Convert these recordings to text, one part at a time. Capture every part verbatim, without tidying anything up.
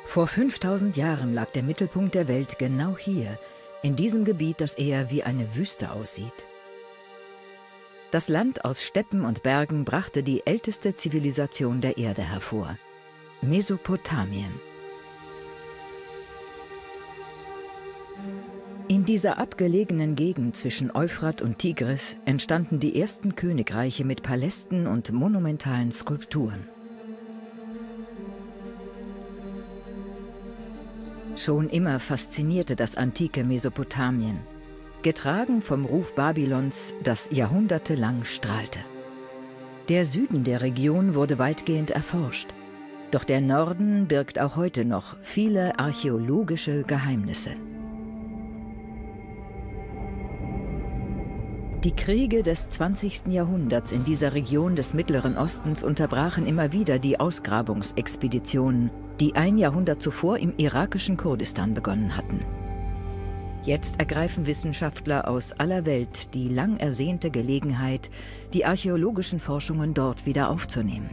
Vor fünftausend Jahren lag der Mittelpunkt der Welt genau hier, in diesem Gebiet, das eher wie eine Wüste aussieht. Das Land aus Steppen und Bergen brachte die älteste Zivilisation der Erde hervor: Mesopotamien. In dieser abgelegenen Gegend zwischen Euphrat und Tigris entstanden die ersten Königreiche mit Palästen und monumentalen Skulpturen. Schon immer faszinierte das antike Mesopotamien, getragen vom Ruf Babylons, das jahrhundertelang strahlte. Der Süden der Region wurde weitgehend erforscht, doch der Norden birgt auch heute noch viele archäologische Geheimnisse. Die Kriege des zwanzigsten Jahrhunderts in dieser Region des Mittleren Ostens unterbrachen immer wieder die Ausgrabungsexpeditionen, die ein Jahrhundert zuvor im irakischen Kurdistan begonnen hatten. Jetzt ergreifen Wissenschaftler aus aller Welt die lang ersehnte Gelegenheit, die archäologischen Forschungen dort wieder aufzunehmen.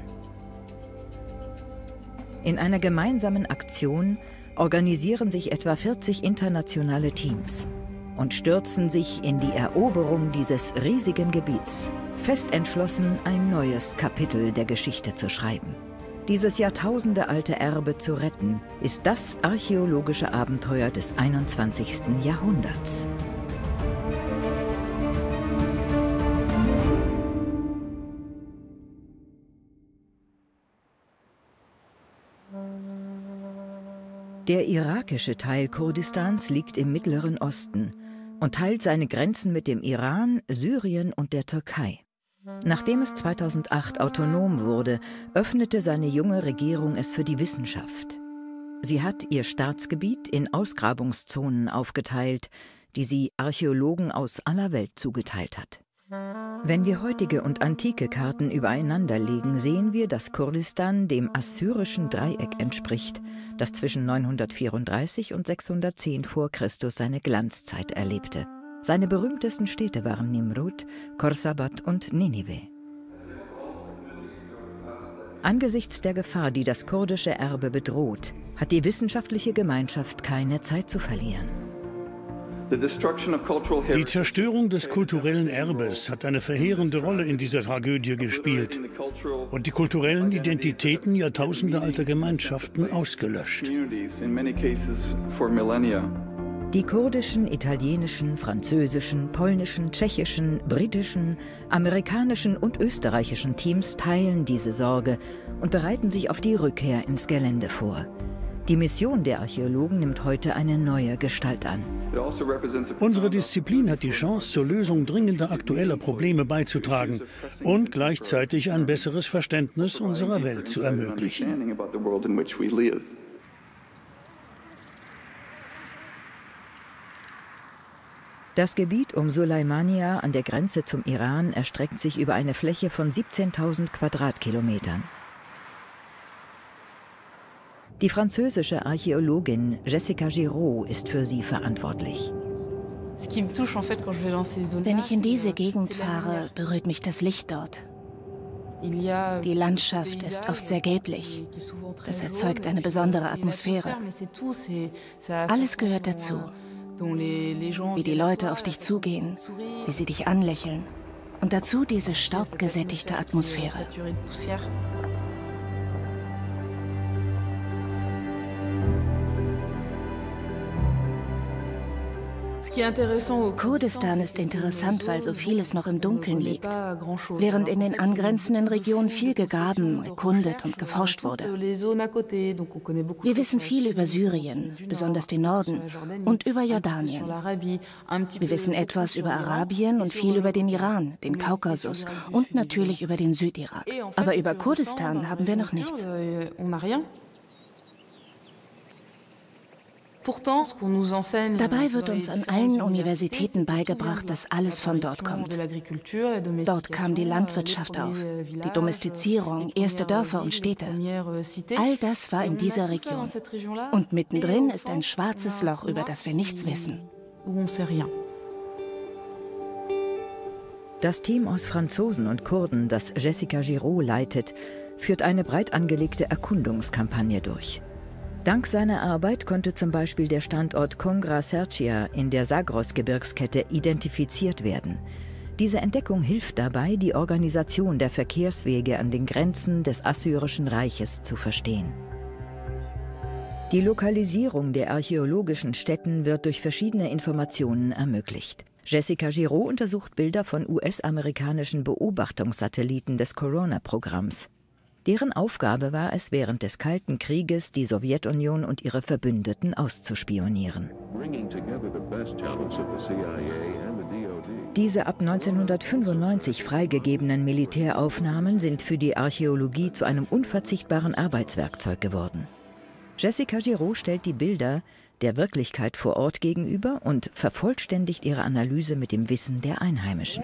In einer gemeinsamen Aktion organisieren sich etwa vierzig internationale Teams und stürzen sich in die Eroberung dieses riesigen Gebiets, fest entschlossen, ein neues Kapitel der Geschichte zu schreiben. Dieses jahrtausendealte Erbe zu retten, ist das archäologische Abenteuer des einundzwanzigsten Jahrhunderts. Der irakische Teil Kurdistans liegt im Mittleren Osten und teilt seine Grenzen mit dem Iran, Syrien und der Türkei. Nachdem es zweitausendacht autonom wurde, öffnete seine junge Regierung es für die Wissenschaft. Sie hat ihr Staatsgebiet in Ausgrabungszonen aufgeteilt, die sie Archäologen aus aller Welt zugeteilt hat. Wenn wir heutige und antike Karten übereinander legen, sehen wir, dass Kurdistan dem assyrischen Dreieck entspricht, das zwischen neunhundertvierunddreißig und sechshundertzehn vor Christus seine Glanzzeit erlebte. Seine berühmtesten Städte waren Nimrud, Khorsabad und Ninive. Angesichts der Gefahr, die das kurdische Erbe bedroht, hat die wissenschaftliche Gemeinschaft keine Zeit zu verlieren. Die Zerstörung des kulturellen Erbes hat eine verheerende Rolle in dieser Tragödie gespielt und die kulturellen Identitäten jahrtausendealter Gemeinschaften ausgelöscht. Die kurdischen, italienischen, französischen, polnischen, tschechischen, britischen, amerikanischen und österreichischen Teams teilen diese Sorge und bereiten sich auf die Rückkehr ins Gelände vor. Die Mission der Archäologen nimmt heute eine neue Gestalt an. Unsere Disziplin hat die Chance, zur Lösung dringender aktueller Probleme beizutragen und gleichzeitig ein besseres Verständnis unserer Welt zu ermöglichen. Das Gebiet um Sulaimania an der Grenze zum Iran erstreckt sich über eine Fläche von siebzehntausend Quadratkilometern. Die französische Archäologin Jessica Giraud ist für sie verantwortlich. Wenn ich in diese Gegend fahre, berührt mich das Licht dort. Die Landschaft ist oft sehr gelblich. Das erzeugt eine besondere Atmosphäre. Alles gehört dazu. Wie die Leute auf dich zugehen, wie sie dich anlächeln. Und dazu diese staubgesättigte Atmosphäre. Kurdistan ist interessant, weil so vieles noch im Dunkeln liegt, während in den angrenzenden Regionen viel gegraben, erkundet und geforscht wurde. Wir wissen viel über Syrien, besonders den Norden, und über Jordanien. Wir wissen etwas über Arabien und viel über den Iran, den Kaukasus und natürlich über den Südirak. Aber über Kurdistan haben wir noch nichts. Dabei wird uns an allen Universitäten beigebracht, dass alles von dort kommt. Dort kam die Landwirtschaft auf, die Domestizierung, erste Dörfer und Städte. All das war in dieser Region. Und mittendrin ist ein schwarzes Loch, über das wir nichts wissen. Das Team aus Franzosen und Kurden, das Jessica Giraud leitet, führt eine breit angelegte Erkundungskampagne durch. Dank seiner Arbeit konnte zum Beispiel der Standort Kongra Serchia in der Zagros-Gebirgskette identifiziert werden. Diese Entdeckung hilft dabei, die Organisation der Verkehrswege an den Grenzen des Assyrischen Reiches zu verstehen. Die Lokalisierung der archäologischen Stätten wird durch verschiedene Informationen ermöglicht. Jessica Giraud untersucht Bilder von U S-amerikanischen Beobachtungssatelliten des Corona-Programms. Deren Aufgabe war es, während des Kalten Krieges die Sowjetunion und ihre Verbündeten auszuspionieren. Diese ab neunzehnhundertfünfundneunzig freigegebenen Militäraufnahmen sind für die Archäologie zu einem unverzichtbaren Arbeitswerkzeug geworden. Jessica Giraud stellt die Bilder der Wirklichkeit vor Ort gegenüber und vervollständigt ihre Analyse mit dem Wissen der Einheimischen.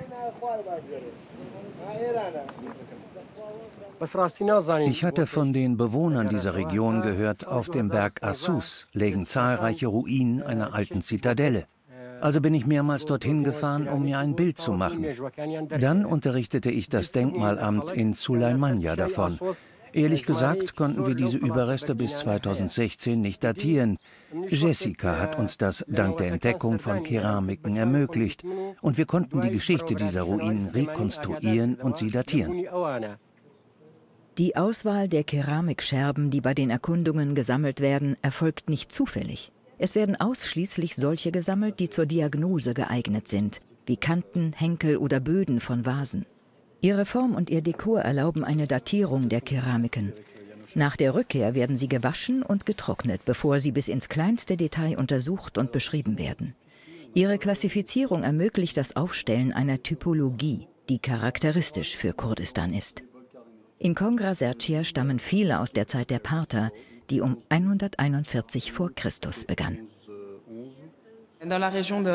Ich hatte von den Bewohnern dieser Region gehört, auf dem Berg Assus lägen zahlreiche Ruinen einer alten Zitadelle. Also bin ich mehrmals dorthin gefahren, um mir ein Bild zu machen. Dann unterrichtete ich das Denkmalamt in Sulaimania davon. Ehrlich gesagt konnten wir diese Überreste bis zweitausendsechzehn nicht datieren. Jessica hat uns das dank der Entdeckung von Keramiken ermöglicht und wir konnten die Geschichte dieser Ruinen rekonstruieren und sie datieren. Die Auswahl der Keramikscherben, die bei den Erkundungen gesammelt werden, erfolgt nicht zufällig. Es werden ausschließlich solche gesammelt, die zur Diagnose geeignet sind, wie Kanten, Henkel oder Böden von Vasen. Ihre Form und ihr Dekor erlauben eine Datierung der Keramiken. Nach der Rückkehr werden sie gewaschen und getrocknet, bevor sie bis ins kleinste Detail untersucht und beschrieben werden. Ihre Klassifizierung ermöglicht das Aufstellen einer Typologie, die charakteristisch für Kurdistan ist. In Kongra Serchia stammen viele aus der Zeit der Parther, die um hunderteinundvierzig vor Christus begann. In der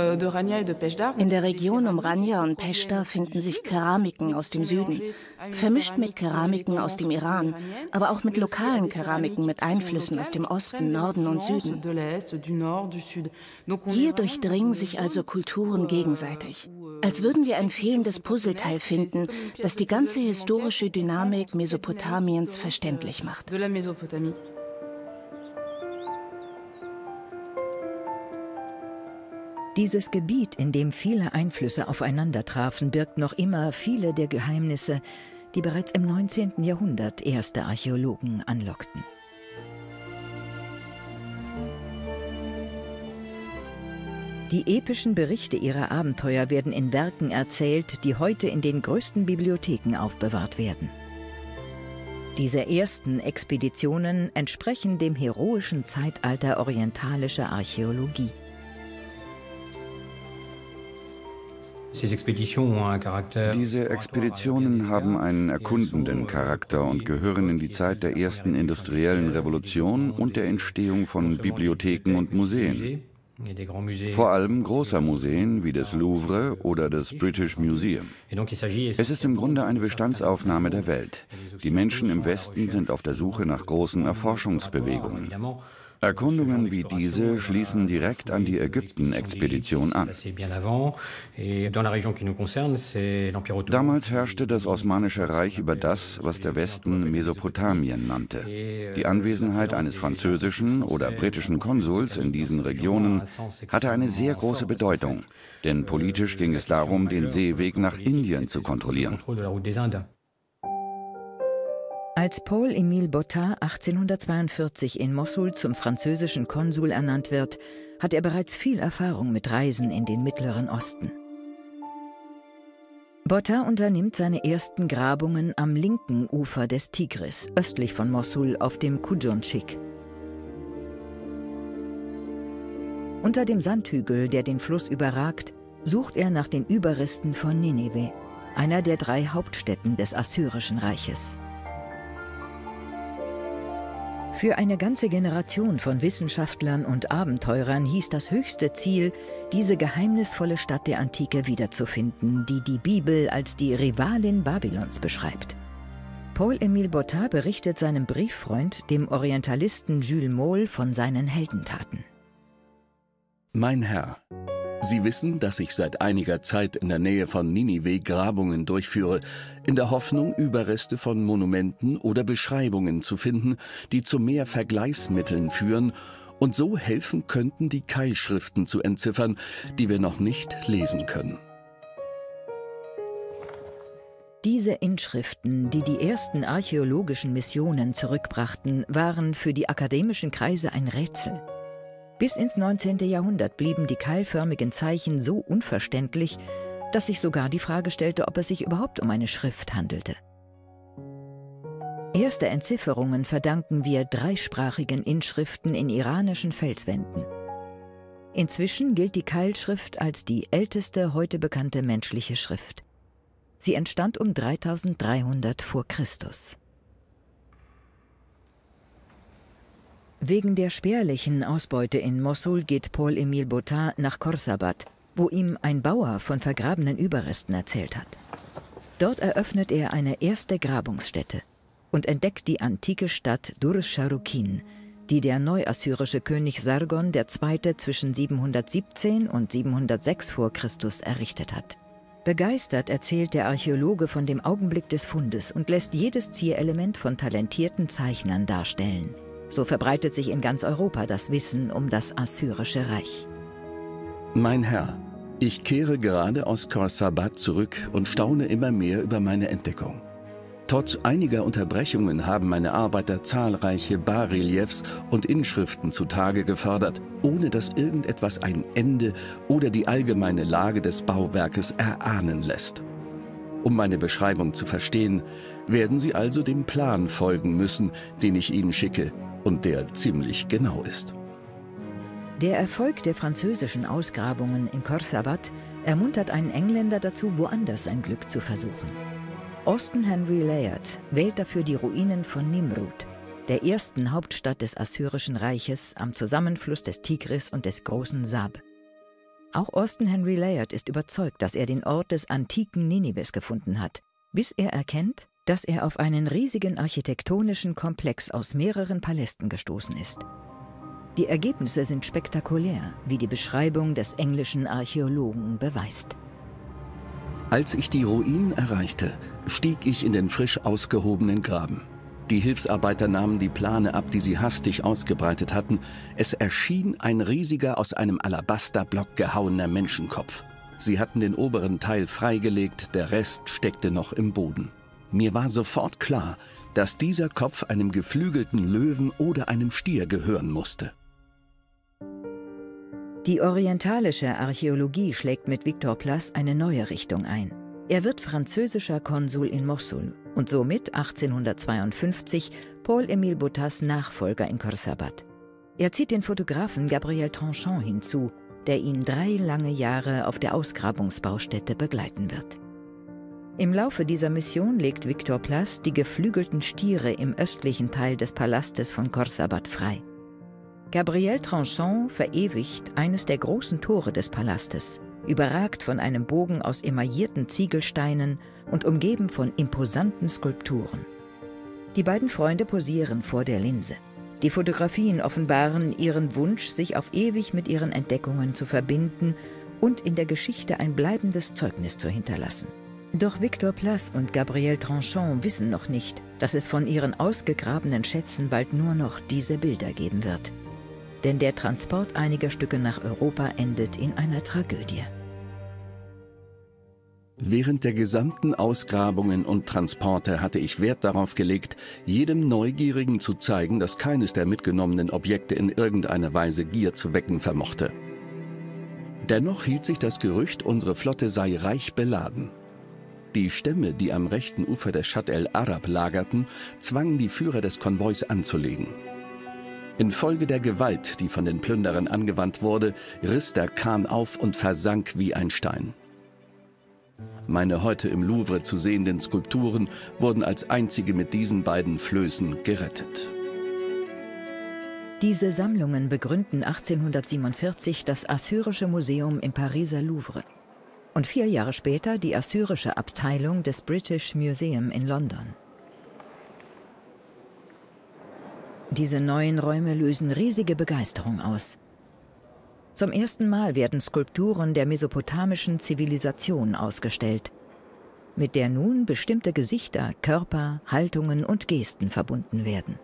Region um Rania und Peshta finden sich Keramiken aus dem Süden, vermischt mit Keramiken aus dem Iran, aber auch mit lokalen Keramiken mit Einflüssen aus dem Osten, Norden und Süden. Hier durchdringen sich also Kulturen gegenseitig, als würden wir ein fehlendes Puzzleteil finden, das die ganze historische Dynamik Mesopotamiens verständlich macht. Dieses Gebiet, in dem viele Einflüsse aufeinandertrafen, birgt noch immer viele der Geheimnisse, die bereits im neunzehnten Jahrhundert erste Archäologen anlockten. Die epischen Berichte ihrer Abenteuer werden in Werken erzählt, die heute in den größten Bibliotheken aufbewahrt werden. Diese ersten Expeditionen entsprechen dem heroischen Zeitalter orientalischer Archäologie. Diese Expeditionen haben einen erkundenden Charakter und gehören in die Zeit der ersten industriellen Revolution und der Entstehung von Bibliotheken und Museen. Vor allem großer Museen wie des Louvre oder des British Museum. Es ist im Grunde eine Bestandsaufnahme der Welt. Die Menschen im Westen sind auf der Suche nach großen Erforschungsbewegungen. Erkundungen wie diese schließen direkt an die Ägypten-Expedition an. Damals herrschte das Osmanische Reich über das, was der Westen Mesopotamien nannte. Die Anwesenheit eines französischen oder britischen Konsuls in diesen Regionen hatte eine sehr große Bedeutung, denn politisch ging es darum, den Seeweg nach Indien zu kontrollieren. Als Paul-Émile Botta achtzehnhundertzweiundvierzig in Mossul zum französischen Konsul ernannt wird, hat er bereits viel Erfahrung mit Reisen in den Mittleren Osten. Botta unternimmt seine ersten Grabungen am linken Ufer des Tigris, östlich von Mossul auf dem Kujundschik. Unter dem Sandhügel, der den Fluss überragt, sucht er nach den Überresten von Ninive, einer der drei Hauptstädten des Assyrischen Reiches. Für eine ganze Generation von Wissenschaftlern und Abenteurern hieß das höchste Ziel, diese geheimnisvolle Stadt der Antike wiederzufinden, die die Bibel als die Rivalin Babylons beschreibt. Paul-Émile Botta berichtet seinem Brieffreund, dem Orientalisten Jules Moll, von seinen Heldentaten. Mein Herr, Sie wissen, dass ich seit einiger Zeit in der Nähe von Ninive Grabungen durchführe, in der Hoffnung, Überreste von Monumenten oder Beschreibungen zu finden, die zu mehr Vergleichsmitteln führen und so helfen könnten, die Keilschriften zu entziffern, die wir noch nicht lesen können. Diese Inschriften, die die ersten archäologischen Missionen zurückbrachten, waren für die akademischen Kreise ein Rätsel. Bis ins neunzehnte Jahrhundert blieben die keilförmigen Zeichen so unverständlich, dass sich sogar die Frage stellte, ob es sich überhaupt um eine Schrift handelte. Erste Entzifferungen verdanken wir dreisprachigen Inschriften in iranischen Felswänden. Inzwischen gilt die Keilschrift als die älteste heute bekannte menschliche Schrift. Sie entstand um dreitausenddreihundert vor Christus. Wegen der spärlichen Ausbeute in Mossul geht Paul-Émile Botta nach Khorsabad, wo ihm ein Bauer von vergrabenen Überresten erzählt hat. Dort eröffnet er eine erste Grabungsstätte und entdeckt die antike Stadt Dur-Sharukin, die der neuassyrische König Sargon der Zweite zwischen siebenhundertsiebzehn und siebenhundertsechs vor Christus errichtet hat. Begeistert erzählt der Archäologe von dem Augenblick des Fundes und lässt jedes Zierelement von talentierten Zeichnern darstellen. So verbreitet sich in ganz Europa das Wissen um das Assyrische Reich. Mein Herr, ich kehre gerade aus Khorsabad zurück und staune immer mehr über meine Entdeckung. Trotz einiger Unterbrechungen haben meine Arbeiter zahlreiche Bas-Reliefs und Inschriften zutage gefördert, ohne dass irgendetwas ein Ende oder die allgemeine Lage des Bauwerkes erahnen lässt. Um meine Beschreibung zu verstehen, werden Sie also dem Plan folgen müssen, den ich Ihnen schicke und der ziemlich genau ist. Der Erfolg der französischen Ausgrabungen in Khorsabad ermuntert einen Engländer dazu, woanders sein Glück zu versuchen. Austen Henry Layard wählt dafür die Ruinen von Nimrud, der ersten Hauptstadt des Assyrischen Reiches am Zusammenfluss des Tigris und des großen Sab. Auch Austen Henry Layard ist überzeugt, dass er den Ort des antiken Ninives gefunden hat, bis er erkennt, dass er auf einen riesigen architektonischen Komplex aus mehreren Palästen gestoßen ist. Die Ergebnisse sind spektakulär, wie die Beschreibung des englischen Archäologen beweist. Als ich die Ruinen erreichte, stieg ich in den frisch ausgehobenen Graben. Die Hilfsarbeiter nahmen die Plane ab, die sie hastig ausgebreitet hatten. Es erschien ein riesiger, aus einem Alabasterblock gehauener Menschenkopf. Sie hatten den oberen Teil freigelegt, der Rest steckte noch im Boden. Mir war sofort klar, dass dieser Kopf einem geflügelten Löwen oder einem Stier gehören musste. Die orientalische Archäologie schlägt mit Victor Place eine neue Richtung ein. Er wird französischer Konsul in Mossul und somit achtzehnhundertzweiundfünfzig Paul-Émile Bottas Nachfolger in Khorsabad. Er zieht den Fotografen Gabriel Tranchant hinzu, der ihn drei lange Jahre auf der Ausgrabungsbaustätte begleiten wird. Im Laufe dieser Mission legt Victor Place die geflügelten Stiere im östlichen Teil des Palastes von Khorsabad frei. Gabriel Tranchant verewigt eines der großen Tore des Palastes, überragt von einem Bogen aus emaillierten Ziegelsteinen und umgeben von imposanten Skulpturen. Die beiden Freunde posieren vor der Linse. Die Fotografien offenbaren ihren Wunsch, sich auf ewig mit ihren Entdeckungen zu verbinden und in der Geschichte ein bleibendes Zeugnis zu hinterlassen. Doch Victor Place und Gabriel Tranchant wissen noch nicht, dass es von ihren ausgegrabenen Schätzen bald nur noch diese Bilder geben wird. Denn der Transport einiger Stücke nach Europa endet in einer Tragödie. Während der gesamten Ausgrabungen und Transporte hatte ich Wert darauf gelegt, jedem Neugierigen zu zeigen, dass keines der mitgenommenen Objekte in irgendeiner Weise Gier zu wecken vermochte. Dennoch hielt sich das Gerücht, unsere Flotte sei reich beladen. Die Stämme, die am rechten Ufer des Schatt el-Arab lagerten, zwangen die Führer des Konvois anzulegen. Infolge der Gewalt, die von den Plünderern angewandt wurde, riss der Kahn auf und versank wie ein Stein. Meine heute im Louvre zu sehenden Skulpturen wurden als einzige mit diesen beiden Flößen gerettet. Diese Sammlungen begründen achtzehnhundertsiebenundvierzig das Assyrische Museum im Pariser Louvre und vier Jahre später die assyrische Abteilung des British Museum in London. Diese neuen Räume lösen riesige Begeisterung aus. Zum ersten Mal werden Skulpturen der mesopotamischen Zivilisation ausgestellt, mit der nun bestimmte Gesichter, Körper, Haltungen und Gesten verbunden werden.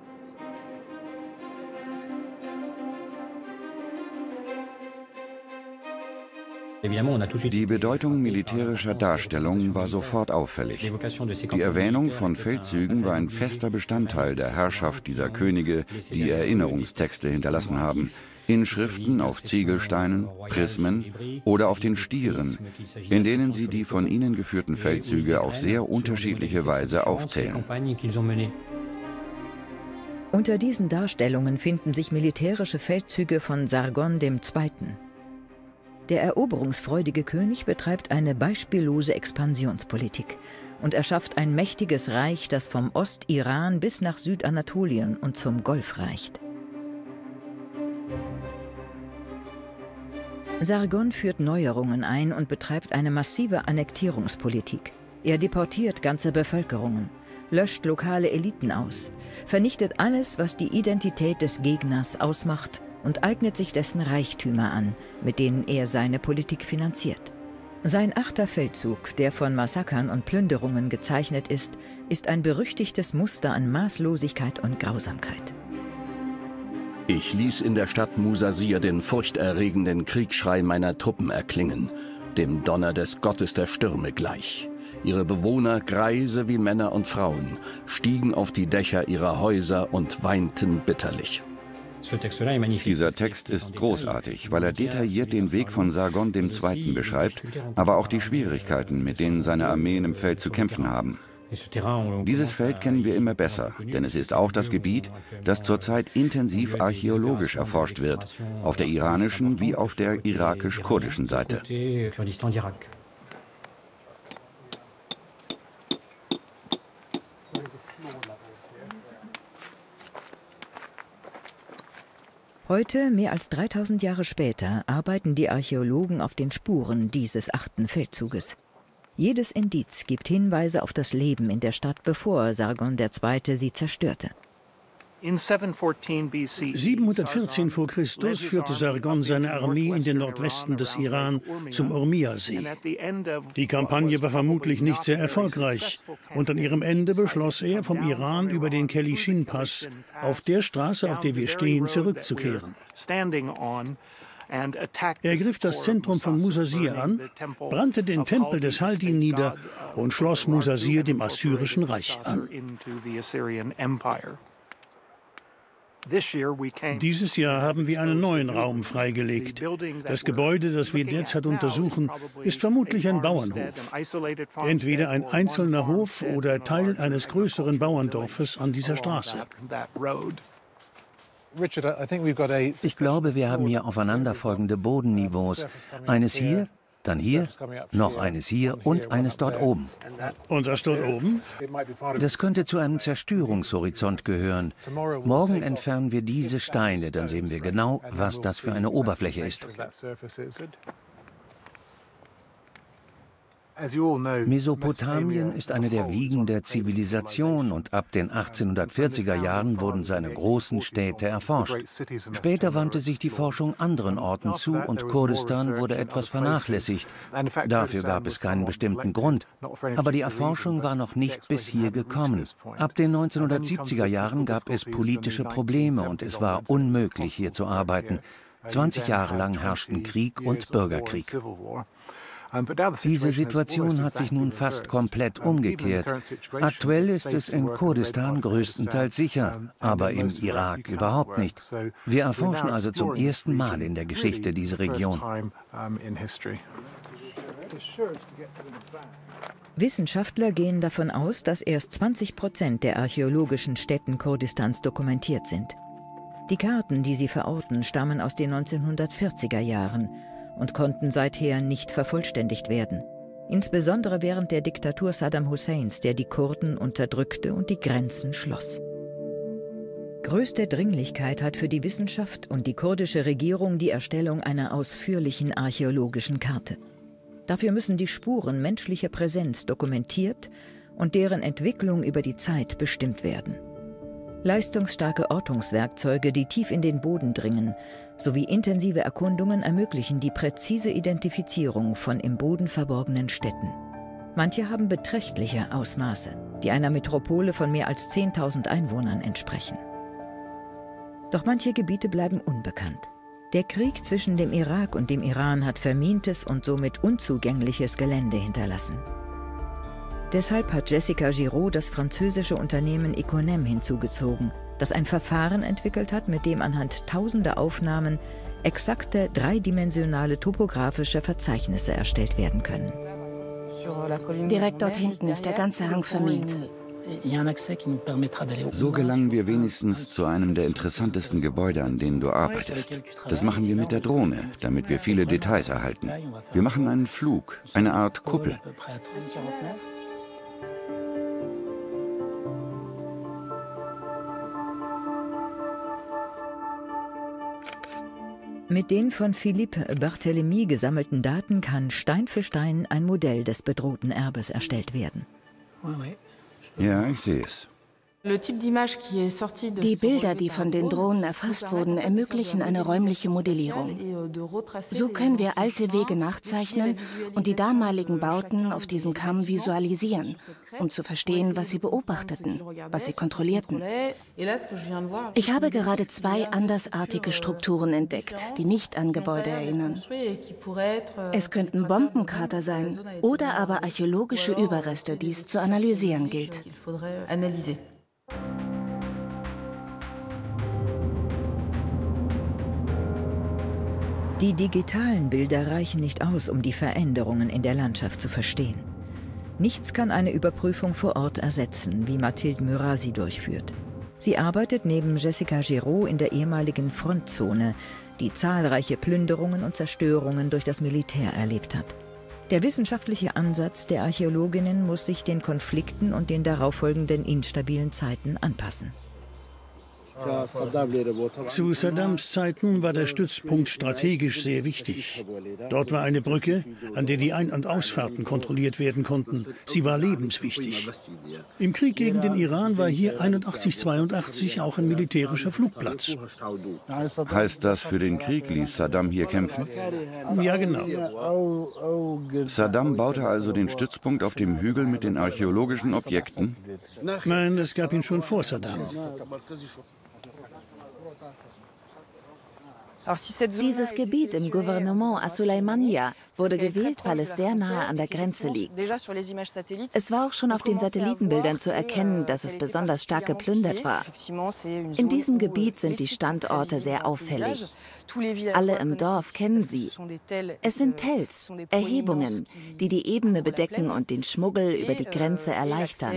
Die Bedeutung militärischer Darstellungen war sofort auffällig. Die Erwähnung von Feldzügen war ein fester Bestandteil der Herrschaft dieser Könige, die Erinnerungstexte hinterlassen haben, Inschriften auf Ziegelsteinen, Prismen oder auf den Stieren, in denen sie die von ihnen geführten Feldzüge auf sehr unterschiedliche Weise aufzählen. Unter diesen Darstellungen finden sich militärische Feldzüge von Sargon der Zweite. Der eroberungsfreudige König betreibt eine beispiellose Expansionspolitik und erschafft ein mächtiges Reich, das vom Ostiran bis nach Südanatolien und zum Golf reicht. Sargon führt Neuerungen ein und betreibt eine massive Annektierungspolitik. Er deportiert ganze Bevölkerungen, löscht lokale Eliten aus, vernichtet alles, was die Identität des Gegners ausmacht, und eignet sich dessen Reichtümer an, mit denen er seine Politik finanziert. Sein achter Feldzug, der von Massakern und Plünderungen gezeichnet ist, ist ein berüchtigtes Muster an Maßlosigkeit und Grausamkeit. Ich ließ in der Stadt Musasir den furchterregenden Kriegsschrei meiner Truppen erklingen, dem Donner des Gottes der Stürme gleich. Ihre Bewohner, Greise wie Männer und Frauen, stiegen auf die Dächer ihrer Häuser und weinten bitterlich. Dieser Text ist großartig, weil er detailliert den Weg von Sargon der Zweite beschreibt, aber auch die Schwierigkeiten, mit denen seine Armeen im Feld zu kämpfen haben. Dieses Feld kennen wir immer besser, denn es ist auch das Gebiet, das zurzeit intensiv archäologisch erforscht wird, auf der iranischen wie auf der irakisch-kurdischen Seite. Heute, mehr als dreitausend Jahre später, arbeiten die Archäologen auf den Spuren dieses achten Feldzuges. Jedes Indiz gibt Hinweise auf das Leben in der Stadt, bevor Sargon der Zweite sie zerstörte. siebenhundertvierzehn vor Christus führte Sargon seine Armee in den Nordwesten des Iran zum Urmia-See. Die Kampagne war vermutlich nicht sehr erfolgreich und an ihrem Ende beschloss er, vom Iran über den Kelishin-Pass auf der Straße, auf der wir stehen, zurückzukehren. Er griff das Zentrum von Musasir an, brannte den Tempel des Haldin nieder und schloss Musasir dem Assyrischen Reich an. Dieses Jahr haben wir einen neuen Raum freigelegt. Das Gebäude, das wir derzeit untersuchen, ist vermutlich ein Bauernhof. Entweder ein einzelner Hof oder Teil eines größeren Bauerndorfes an dieser Straße. Ich glaube, wir haben hier aufeinanderfolgende Bodenniveaus. Eines hier, dann hier, noch eines hier und eines dort oben. Und das dort oben? Das könnte zu einem Zerstörungshorizont gehören. Morgen entfernen wir diese Steine, dann sehen wir genau, was das für eine Oberfläche ist. Mesopotamien ist eine der Wiegen der Zivilisation und ab den achtzehnhundertvierziger Jahren wurden seine großen Städte erforscht. Später wandte sich die Forschung anderen Orten zu und Kurdistan wurde etwas vernachlässigt. Dafür gab es keinen bestimmten Grund. Aber die Erforschung war noch nicht bis hier gekommen. Ab den neunzehnhundertsiebziger Jahren gab es politische Probleme und es war unmöglich, hier zu arbeiten. zwanzig Jahre lang herrschten Krieg und Bürgerkrieg. Diese Situation hat sich nun fast komplett umgekehrt. Aktuell ist es in Kurdistan größtenteils sicher, aber im Irak überhaupt nicht. Wir erforschen also zum ersten Mal in der Geschichte diese Region. Wissenschaftler gehen davon aus, dass erst zwanzig Prozent der archäologischen Stätten Kurdistans dokumentiert sind. Die Karten, die sie verorten, stammen aus den neunzehnhundertvierziger Jahren und konnten seither nicht vervollständigt werden. Insbesondere während der Diktatur Saddam Husseins, der die Kurden unterdrückte und die Grenzen schloss. Größte Dringlichkeit hat für die Wissenschaft und die kurdische Regierung die Erstellung einer ausführlichen archäologischen Karte. Dafür müssen die Spuren menschlicher Präsenz dokumentiert und deren Entwicklung über die Zeit bestimmt werden. Leistungsstarke Ortungswerkzeuge, die tief in den Boden dringen, sowie intensive Erkundungen ermöglichen die präzise Identifizierung von im Boden verborgenen Städten. Manche haben beträchtliche Ausmaße, die einer Metropole von mehr als zehntausend Einwohnern entsprechen. Doch manche Gebiete bleiben unbekannt. Der Krieg zwischen dem Irak und dem Iran hat vermintes und somit unzugängliches Gelände hinterlassen. Deshalb hat Jessica Giraud das französische Unternehmen Iconem hinzugezogen, das ein Verfahren entwickelt hat, mit dem anhand tausender Aufnahmen exakte dreidimensionale topografische Verzeichnisse erstellt werden können. Direkt dort hinten ist der ganze Hang vermint. So gelangen wir wenigstens zu einem der interessantesten Gebäude, an denen du arbeitest. Das machen wir mit der Drohne, damit wir viele Details erhalten. Wir machen einen Flug, eine Art Kuppel. Mit den von Philippe Barthélemy gesammelten Daten kann Stein für Stein ein Modell des bedrohten Erbes erstellt werden. Ja, ich sehe es. Die Bilder, die von den Drohnen erfasst wurden, ermöglichen eine räumliche Modellierung. So können wir alte Wege nachzeichnen und die damaligen Bauten auf diesem Kamm visualisieren, um zu verstehen, was sie beobachteten, was sie kontrollierten. Ich habe gerade zwei andersartige Strukturen entdeckt, die nicht an Gebäude erinnern. Es könnten Bombenkrater sein oder aber archäologische Überreste, die es zu analysieren gilt. Die digitalen Bilder reichen nicht aus, um die Veränderungen in der Landschaft zu verstehen. Nichts kann eine Überprüfung vor Ort ersetzen, wie Mathilde Murat sie durchführt. Sie arbeitet neben Jessica Giraud in der ehemaligen Frontzone, die zahlreiche Plünderungen und Zerstörungen durch das Militär erlebt hat. Der wissenschaftliche Ansatz der Archäologinnen muss sich den Konflikten und den darauffolgenden instabilen Zeiten anpassen. Zu Saddams Zeiten war der Stützpunkt strategisch sehr wichtig. Dort war eine Brücke, an der die Ein- und Ausfahrten kontrolliert werden konnten. Sie war lebenswichtig. Im Krieg gegen den Iran war hier einundachtzig zweiundachtzig auch ein militärischer Flugplatz. Heißt das, für den Krieg ließ Saddam hier kämpfen? Ja, genau. Saddam baute also den Stützpunkt auf dem Hügel mit den archäologischen Objekten? Nein, es gab ihn schon vor Saddam. Dieses Gebiet im Gouvernement As-Sulaymaniyah wurde gewählt, weil es sehr nahe an der Grenze liegt. Es war auch schon auf den Satellitenbildern zu erkennen, dass es besonders stark geplündert war. In diesem Gebiet sind die Standorte sehr auffällig. Alle im Dorf kennen sie. Es sind Tells, Erhebungen, die die Ebene bedecken und den Schmuggel über die Grenze erleichtern.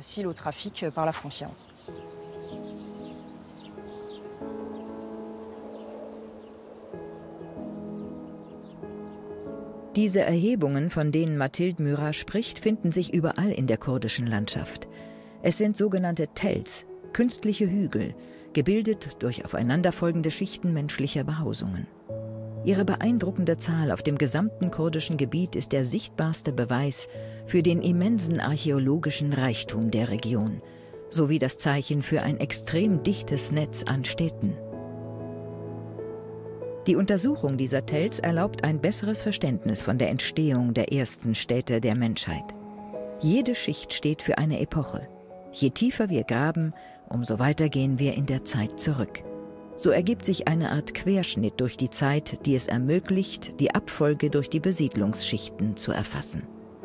Diese Erhebungen, von denen Mathilde Murat spricht, finden sich überall in der kurdischen Landschaft. Es sind sogenannte Tells, künstliche Hügel, gebildet durch aufeinanderfolgende Schichten menschlicher Behausungen. Ihre beeindruckende Zahl auf dem gesamten kurdischen Gebiet ist der sichtbarste Beweis für den immensen archäologischen Reichtum der Region, sowie das Zeichen für ein extrem dichtes Netz an Städten. Die Untersuchung dieser Tells erlaubt ein besseres Verständnis von der Entstehung der ersten Städte der Menschheit. Jede Schicht steht für eine Epoche. Je tiefer wir graben, umso weiter gehen wir in der Zeit zurück. So ergibt sich eine Art Querschnitt durch die Zeit, die es ermöglicht, die Abfolge durch die Besiedlungsschichten zu erfassen.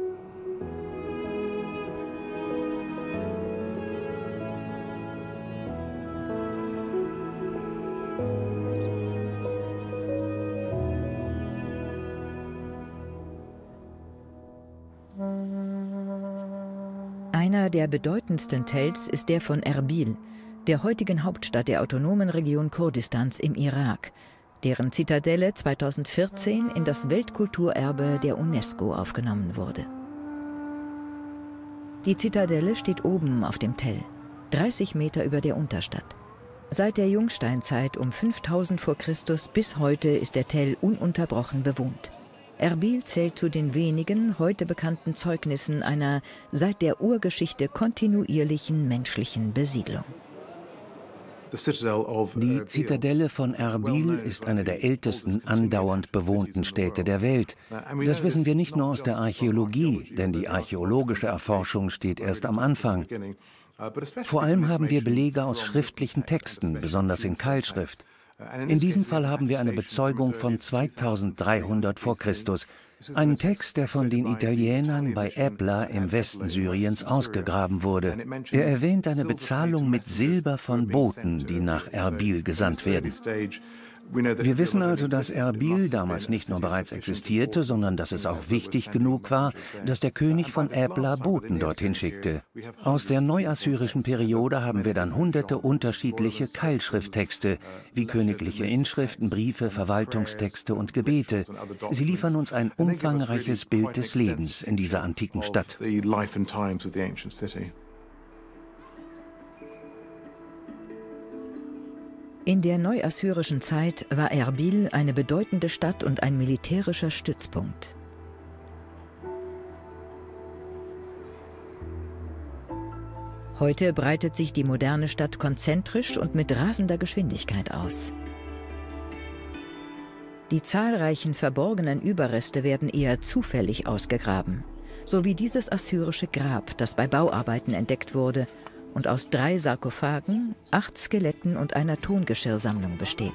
Einer der bedeutendsten Tells ist der von Erbil, der heutigen Hauptstadt der autonomen Region Kurdistans im Irak, deren Zitadelle zweitausendvierzehn in das Weltkulturerbe der UNESCO aufgenommen wurde. Die Zitadelle steht oben auf dem Tell, dreißig Meter über der Unterstadt. Seit der Jungsteinzeit um fünftausend vor Christus bis heute ist der Tell ununterbrochen bewohnt. Erbil zählt zu den wenigen heute bekannten Zeugnissen einer seit der Urgeschichte kontinuierlichen menschlichen Besiedlung. Die Zitadelle von Erbil ist eine der ältesten andauernd bewohnten Städte der Welt. Das wissen wir nicht nur aus der Archäologie, denn die archäologische Erforschung steht erst am Anfang. Vor allem haben wir Belege aus schriftlichen Texten, besonders in Keilschrift. In diesem Fall haben wir eine Bezeugung von zweitausenddreihundert vor Christus. Ein Text, der von den Italienern bei Ebla im Westen Syriens ausgegraben wurde. Er erwähnt eine Bezahlung mit Silber von Booten, die nach Erbil gesandt werden. Wir wissen also, dass Erbil damals nicht nur bereits existierte, sondern dass es auch wichtig genug war, dass der König von Ebla Boten dorthin schickte. Aus der neuassyrischen Periode haben wir dann hunderte unterschiedliche Keilschrifttexte, wie königliche Inschriften, Briefe, Verwaltungstexte und Gebete. Sie liefern uns ein umfangreiches Bild des Lebens in dieser antiken Stadt. In der neuassyrischen Zeit war Erbil eine bedeutende Stadt und ein militärischer Stützpunkt. Heute breitet sich die moderne Stadt konzentrisch und mit rasender Geschwindigkeit aus. Die zahlreichen verborgenen Überreste werden eher zufällig ausgegraben, so wie dieses assyrische Grab, das bei Bauarbeiten entdeckt wurde und aus drei Sarkophagen, acht Skeletten und einer Tongeschirrsammlung besteht.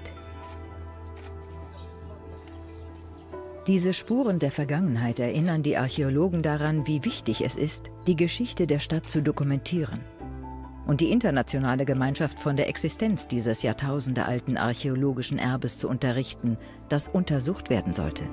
Diese Spuren der Vergangenheit erinnern die Archäologen daran, wie wichtig es ist, die Geschichte der Stadt zu dokumentieren und die internationale Gemeinschaft von der Existenz dieses jahrtausendealten archäologischen Erbes zu unterrichten, das untersucht werden sollte.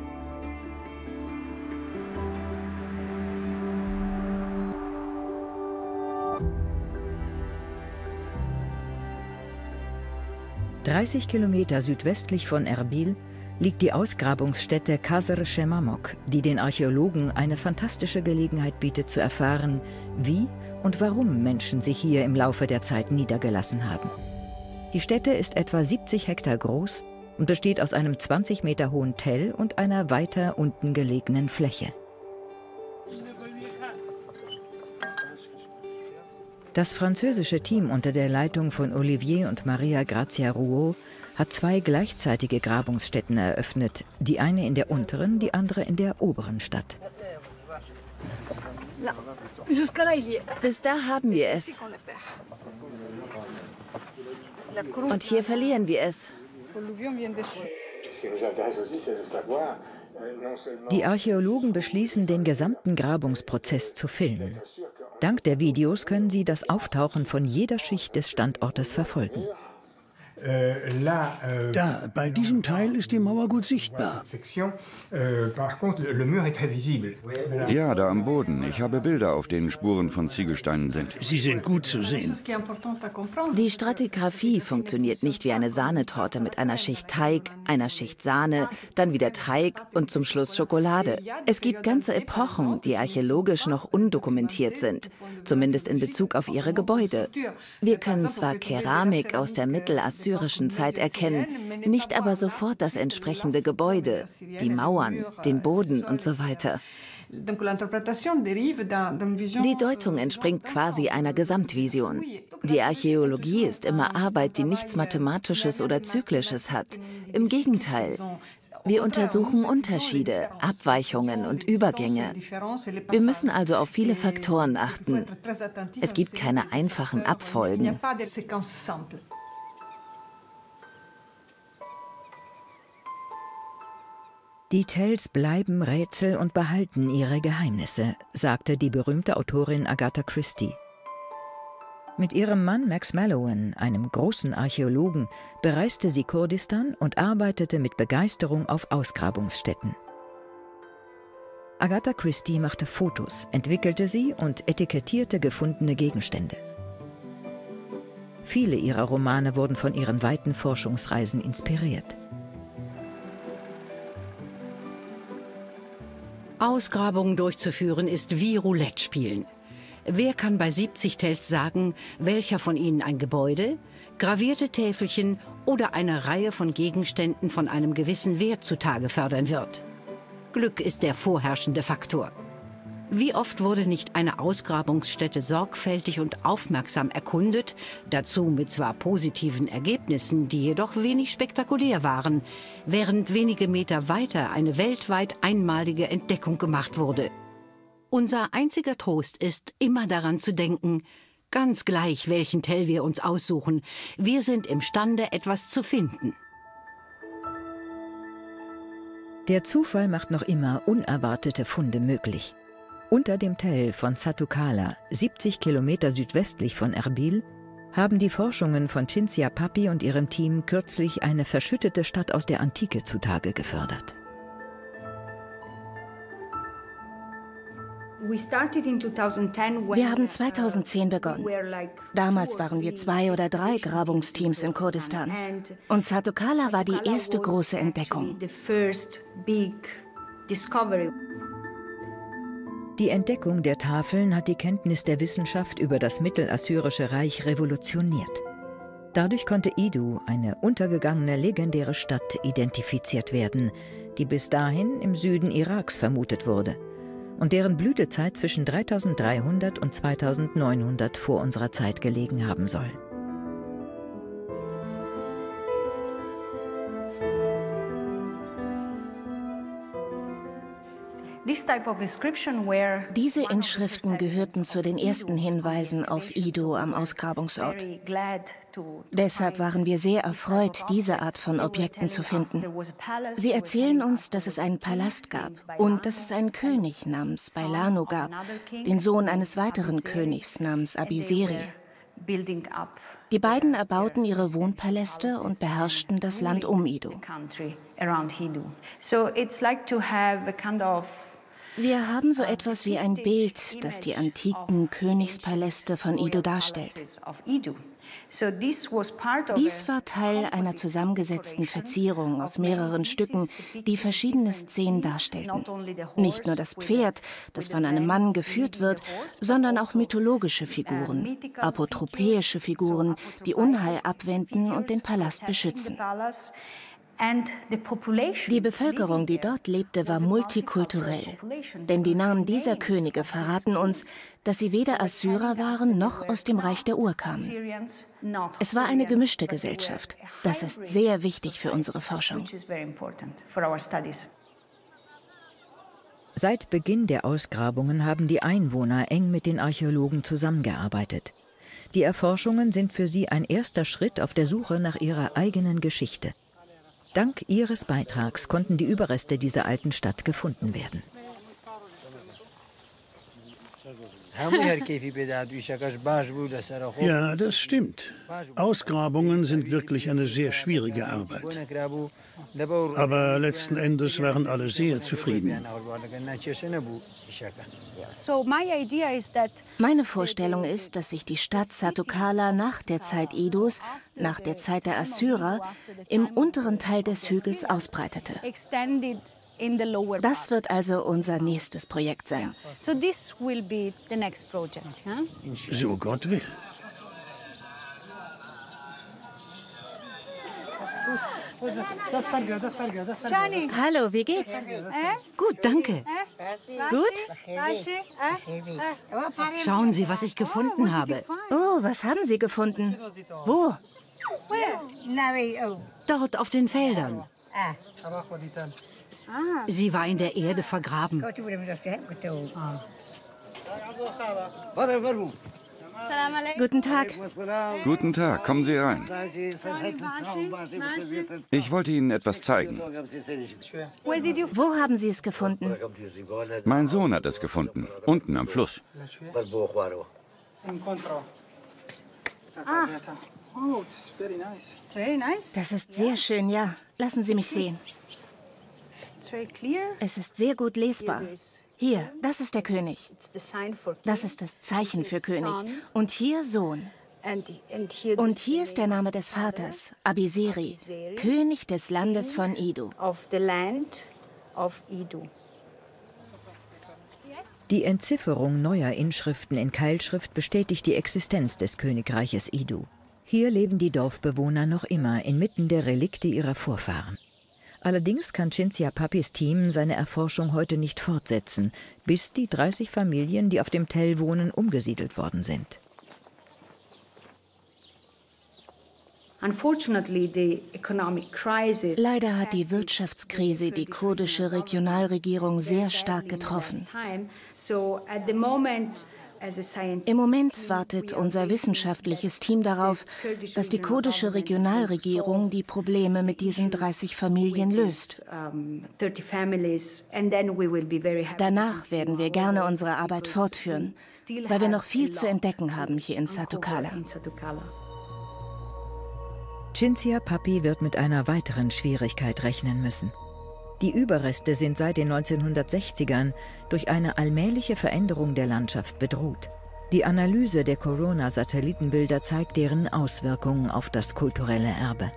dreißig Kilometer südwestlich von Erbil liegt die Ausgrabungsstätte Khazr Shemamok, die den Archäologen eine fantastische Gelegenheit bietet zu erfahren, wie und warum Menschen sich hier im Laufe der Zeit niedergelassen haben. Die Stätte ist etwa siebzig Hektar groß und besteht aus einem zwanzig Meter hohen Tell und einer weiter unten gelegenen Fläche. Das französische Team unter der Leitung von Olivier und Maria Grazia Rouault hat zwei gleichzeitige Grabungsstätten eröffnet, die eine in der unteren, die andere in der oberen Stadt. Bis da haben wir es. Und hier verlieren wir es. Die Archäologen beschließen, den gesamten Grabungsprozess zu filmen. Dank der Videos können sie das Auftauchen von jeder Schicht des Standortes verfolgen. Da, bei diesem Teil ist die Mauer gut sichtbar. Ja, da am Boden. Ich habe Bilder, auf denen Spuren von Ziegelsteinen sind. Sie sind gut zu sehen. Die Stratigraphie funktioniert nicht wie eine Sahnetorte mit einer Schicht Teig, einer Schicht Sahne, dann wieder Teig und zum Schluss Schokolade. Es gibt ganze Epochen, die archäologisch noch undokumentiert sind, zumindest in Bezug auf ihre Gebäude. Wir können zwar Keramik aus der mittelassyrischen Zeit erkennen, nicht aber sofort das entsprechende Gebäude, die Mauern, den Boden und so weiter. Die Deutung entspringt quasi einer Gesamtvision. Die Archäologie ist immer Arbeit, die nichts Mathematisches oder Zyklisches hat. Im Gegenteil. Wir untersuchen Unterschiede, Abweichungen und Übergänge. Wir müssen also auf viele Faktoren achten. Es gibt keine einfachen Abfolgen. Die Tells bleiben Rätsel und behalten ihre Geheimnisse, sagte die berühmte Autorin Agatha Christie. Mit ihrem Mann Max Mallowan, einem großen Archäologen, bereiste sie Kurdistan und arbeitete mit Begeisterung auf Ausgrabungsstätten. Agatha Christie machte Fotos, entwickelte sie und etikettierte gefundene Gegenstände. Viele ihrer Romane wurden von ihren weiten Forschungsreisen inspiriert. Ausgrabungen durchzuführen ist wie Roulette spielen. Wer kann bei siebzig Tells sagen, welcher von ihnen ein Gebäude, gravierte Täfelchen oder eine Reihe von Gegenständen von einem gewissen Wert zutage fördern wird? Glück ist der vorherrschende Faktor. Wie oft wurde nicht eine Ausgrabungsstätte sorgfältig und aufmerksam erkundet, dazu mit zwar positiven Ergebnissen, die jedoch wenig spektakulär waren, während wenige Meter weiter eine weltweit einmalige Entdeckung gemacht wurde. Unser einziger Trost ist, immer daran zu denken, ganz gleich, welchen Tell wir uns aussuchen, wir sind imstande, etwas zu finden. Der Zufall macht noch immer unerwartete Funde möglich. Unter dem Tell von Satukala, siebzig Kilometer südwestlich von Erbil, haben die Forschungen von Cinzia Papi und ihrem Team kürzlich eine verschüttete Stadt aus der Antike zutage gefördert. Wir haben zweitausendzehn begonnen. Damals waren wir zwei oder drei Grabungsteams in Kurdistan. Und Satukala war die erste große Entdeckung. Die Entdeckung der Tafeln hat die Kenntnis der Wissenschaft über das mittelassyrische Reich revolutioniert. Dadurch konnte Idu, eine untergegangene legendäre Stadt, identifiziert werden, die bis dahin im Süden Iraks vermutet wurde und deren Blütezeit zwischen dreitausenddreihundert und zweitausendneunhundert vor unserer Zeit gelegen haben soll. Diese Inschriften gehörten zu den ersten Hinweisen auf Idu am Ausgrabungsort. Deshalb waren wir sehr erfreut, diese Art von Objekten zu finden. Sie erzählen uns, dass es einen Palast gab und dass es einen König namens Bailanu gab, den Sohn eines weiteren Königs namens Abiseri. Die beiden erbauten ihre Wohnpaläste und beherrschten das Land um Idu. Wir haben so etwas wie ein Bild, das die antiken Königspaläste von Idu darstellt. Dies war Teil einer zusammengesetzten Verzierung aus mehreren Stücken, die verschiedene Szenen darstellten. Nicht nur das Pferd, das von einem Mann geführt wird, sondern auch mythologische Figuren, apotropäische Figuren, die Unheil abwenden und den Palast beschützen. Die Bevölkerung, die dort lebte, war multikulturell. Denn die Namen dieser Könige verraten uns, dass sie weder Assyrer waren, noch aus dem Reich der Ur kamen. Es war eine gemischte Gesellschaft. Das ist sehr wichtig für unsere Forschung. Seit Beginn der Ausgrabungen haben die Einwohner eng mit den Archäologen zusammengearbeitet. Die Erforschungen sind für sie ein erster Schritt auf der Suche nach ihrer eigenen Geschichte. Dank ihres Beitrags konnten die Überreste dieser alten Stadt gefunden werden. Ja, das stimmt. Ausgrabungen sind wirklich eine sehr schwierige Arbeit. Aber letzten Endes waren alle sehr zufrieden. Meine Vorstellung ist, dass sich die Stadt Satukala nach der Zeit Idus, nach der Zeit der Assyrer, im unteren Teil des Hügels ausbreitete. Das wird also unser nächstes Projekt sein. So Gott will. Hallo, wie geht's? Gut, danke. Gut? Schauen Sie, was ich gefunden habe. Oh, was haben Sie gefunden? Wo? Dort auf den Feldern. Sie war in der Erde vergraben. Guten Tag. Guten Tag, kommen Sie rein. Ich wollte Ihnen etwas zeigen. Wo haben Sie es gefunden? Mein Sohn hat es gefunden, unten am Fluss. Ah. Das ist sehr schön, ja. Lassen Sie mich sehen. Es ist sehr gut lesbar. Hier, das ist der König. Das ist das Zeichen für König. Und hier Sohn. Und hier ist der Name des Vaters, Abiseri, König des Landes von Idu. Die Entzifferung neuer Inschriften in Keilschrift bestätigt die Existenz des Königreiches Idu. Hier leben die Dorfbewohner noch immer inmitten der Relikte ihrer Vorfahren. Allerdings kann Cinzia Pappis Team seine Erforschung heute nicht fortsetzen, bis die dreißig Familien, die auf dem Tell wohnen, umgesiedelt worden sind. Leider hat die Wirtschaftskrise die kurdische Regionalregierung sehr stark getroffen. Im Moment wartet unser wissenschaftliches Team darauf, dass die kurdische Regionalregierung die Probleme mit diesen dreißig Familien löst. Danach werden wir gerne unsere Arbeit fortführen, weil wir noch viel zu entdecken haben hier in Satukala. Cinzia Pappi wird mit einer weiteren Schwierigkeit rechnen müssen. Die Überreste sind seit den neunzehnhundertsechzigern durch eine allmähliche Veränderung der Landschaft bedroht. Die Analyse der Corona-Satellitenbilder zeigt deren Auswirkungen auf das kulturelle Erbe.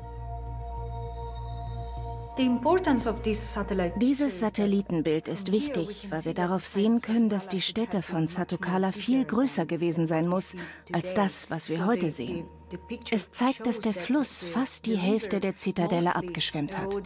Dieses Satellitenbild ist wichtig, weil wir darauf sehen können, dass die Stätte von Satukala viel größer gewesen sein muss, als das, was wir heute sehen. Es zeigt, dass der Fluss fast die Hälfte der Zitadelle abgeschwemmt hat.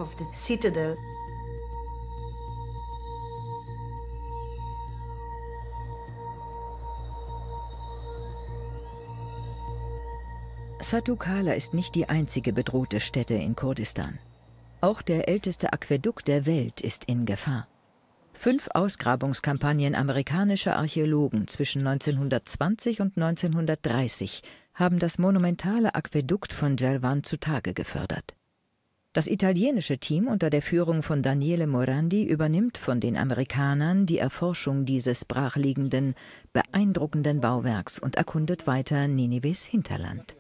Satukala ist nicht die einzige bedrohte Stätte in Kurdistan. Auch der älteste Aquädukt der Welt ist in Gefahr. Fünf Ausgrabungskampagnen amerikanischer Archäologen zwischen neunzehnhundertzwanzig und neunzehnhundertdreißig haben das monumentale Aquädukt von Djerban zutage gefördert. Das italienische Team unter der Führung von Daniele Morandi übernimmt von den Amerikanern die Erforschung dieses brachliegenden, beeindruckenden Bauwerks und erkundet weiter Ninives Hinterland.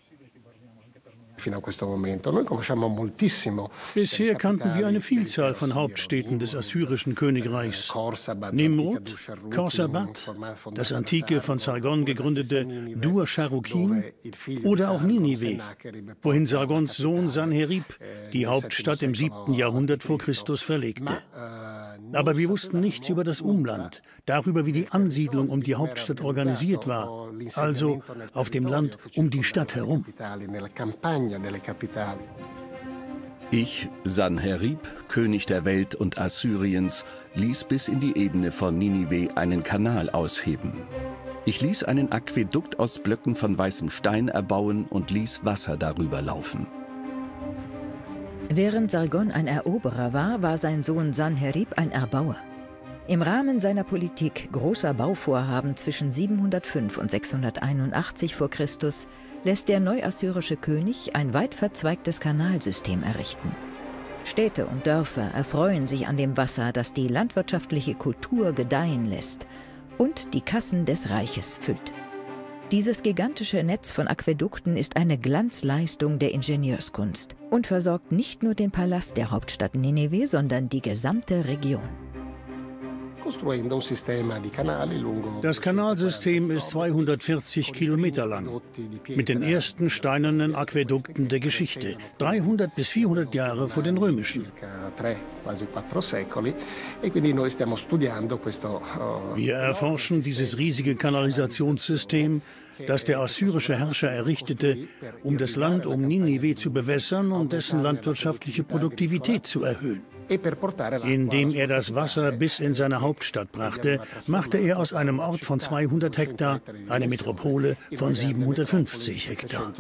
Bisher kannten wir eine Vielzahl von Hauptstädten des assyrischen Königreichs. Nimrud, Khorsabad, das antike, von Sargon gegründete Dur Sharrukin oder auch Ninive, wohin Sargons Sohn Sanherib die Hauptstadt im siebten Jahrhundert vor Christus verlegte. Aber wir wussten nichts über das Umland, darüber, wie die Ansiedlung um die Hauptstadt organisiert war, also auf dem Land um die Stadt herum. Ich, Sanherib, König der Welt und Assyriens, ließ bis in die Ebene von Ninive einen Kanal ausheben. Ich ließ einen Aquädukt aus Blöcken von weißem Stein erbauen und ließ Wasser darüber laufen. Während Sargon ein Eroberer war, war sein Sohn Sanherib ein Erbauer. Im Rahmen seiner Politik großer Bauvorhaben zwischen siebenhundertfünf und sechshunderteinundachtzig vor Christus lässt der neuassyrische König ein weit verzweigtes Kanalsystem errichten. Städte und Dörfer erfreuen sich an dem Wasser, das die landwirtschaftliche Kultur gedeihen lässt und die Kassen des Reiches füllt. Dieses gigantische Netz von Aquädukten ist eine Glanzleistung der Ingenieurskunst und versorgt nicht nur den Palast der Hauptstadt Ninive, sondern die gesamte Region. Das Kanalsystem ist zweihundertvierzig Kilometer lang, mit den ersten steinernen Aquädukten der Geschichte, dreihundert bis vierhundert Jahre vor den römischen. Wir erforschen dieses riesige Kanalisationssystem, das der assyrische Herrscher errichtete, um das Land um Ninive zu bewässern und dessen landwirtschaftliche Produktivität zu erhöhen. Indem er das Wasser bis in seine Hauptstadt brachte, machte er aus einem Ort von zweihundert Hektar eine Metropole von siebenhundertfünfzig Hektar.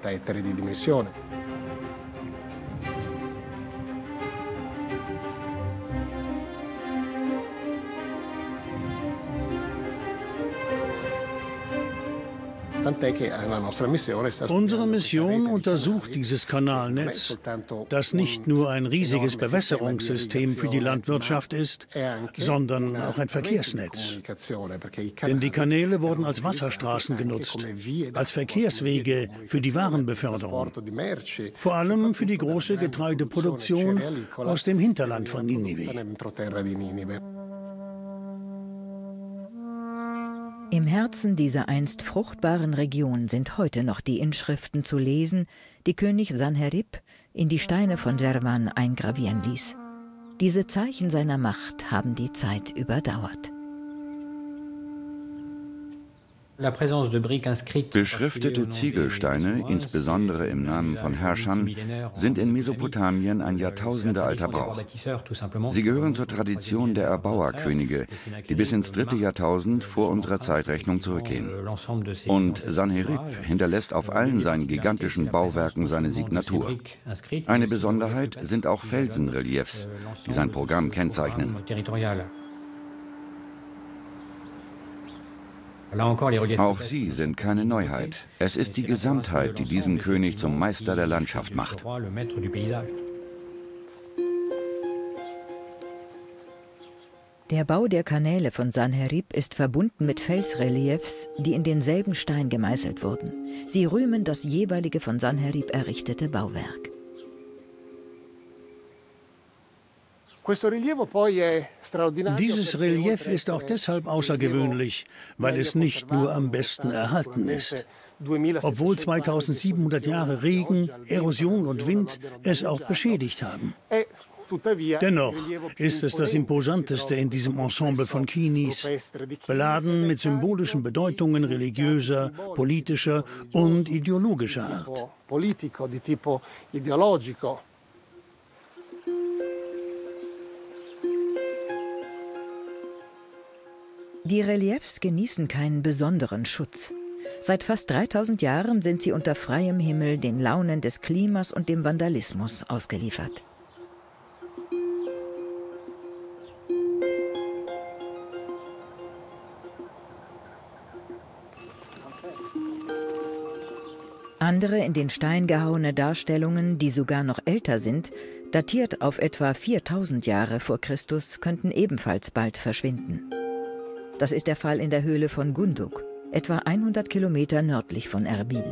Unsere Mission untersucht dieses Kanalnetz, das nicht nur ein riesiges Bewässerungssystem für die Landwirtschaft ist, sondern auch ein Verkehrsnetz. Denn die Kanäle wurden als Wasserstraßen genutzt, als Verkehrswege für die Warenbeförderung, vor allem für die große Getreideproduktion aus dem Hinterland von Ninive. Im Herzen dieser einst fruchtbaren Region sind heute noch die Inschriften zu lesen, die König Sanherib in die Steine von Djerban eingravieren ließ. Diese Zeichen seiner Macht haben die Zeit überdauert. Beschriftete Ziegelsteine, insbesondere im Namen von Herrschern, sind in Mesopotamien ein jahrtausendealter Brauch. Sie gehören zur Tradition der Erbauerkönige, die bis ins dritte Jahrtausend vor unserer Zeitrechnung zurückgehen. Und Sanherib hinterlässt auf allen seinen gigantischen Bauwerken seine Signatur. Eine Besonderheit sind auch Felsenreliefs, die sein Programm kennzeichnen. Auch sie sind keine Neuheit. Es ist die Gesamtheit, die diesen König zum Meister der Landschaft macht. Der Bau der Kanäle von Sanherib ist verbunden mit Felsreliefs, die in denselben Stein gemeißelt wurden. Sie rühmen das jeweilige von Sanherib errichtete Bauwerk. Dieses Relief ist auch deshalb außergewöhnlich, weil es nicht nur am besten erhalten ist. Obwohl zweitausendsiebenhundert Jahre Regen, Erosion und Wind es auch beschädigt haben. Dennoch ist es das Imposanteste in diesem Ensemble von Kinis, beladen mit symbolischen Bedeutungen religiöser, politischer und ideologischer Art. Die Reliefs genießen keinen besonderen Schutz. Seit fast dreitausend Jahren sind sie unter freiem Himmel den Launen des Klimas und dem Vandalismus ausgeliefert. Andere in den Stein gehauene Darstellungen, die sogar noch älter sind, datiert auf etwa viertausend Jahre vor Christus, könnten ebenfalls bald verschwinden. Das ist der Fall in der Höhle von Gunduk, etwa hundert Kilometer nördlich von Erbil.